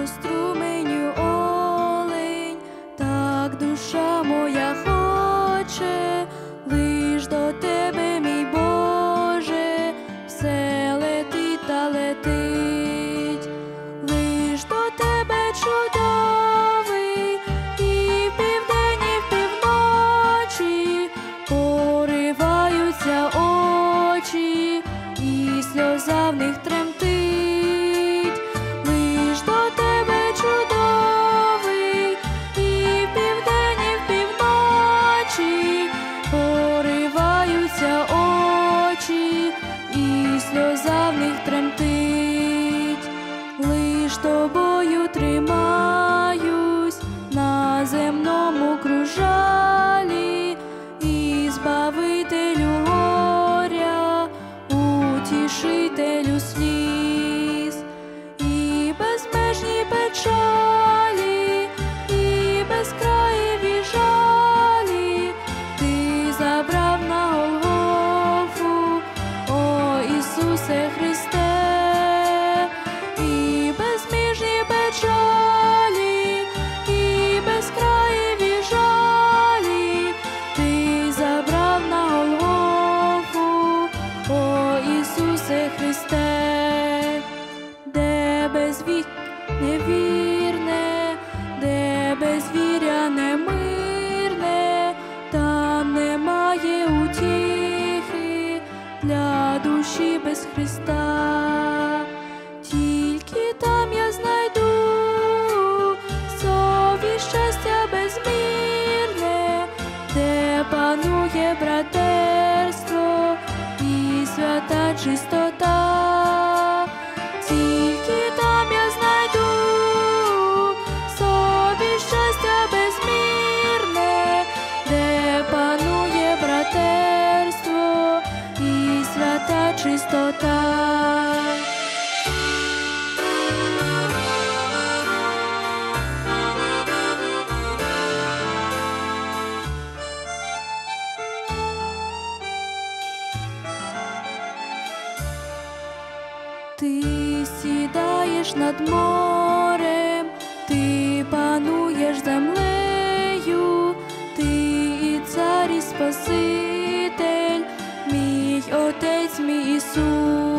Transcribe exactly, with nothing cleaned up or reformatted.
струменю олень, так душа моя хоче, лиш до тебе, мій Боже, все летить та летить, лиш до тебе чудовий, і впівдень, і впівночі пориваються очі, і сльоза в них тремтить, лиш до тебе чудовий, і впівдень, і впівночі пориваються очі, і сльоза в них тремтить, лиш тобою тримаюсь на земному кружалі, і Збавителю горя, утішителю сліз, і безмежні печалі, і безкраєві жалі ти забрав на Голгофу, о Ісусе Христе, і безмежні печалі, і безкраєві жалі ти забрав на Голгофу, о Ісусе Христе, де безвік невірне, де безвіря немирне, там немає утіхи для душі без Христа, тільки там я знайду собі щастя безмірне, де панує братерство і свята чистота, тільки там я знайду собі щастя безмірне, де панує братерство і свята чистота. Ти сідаєш над морем, ти пануєш землею, ти і цар, і Спаситель, мій Отець, мій Ісус.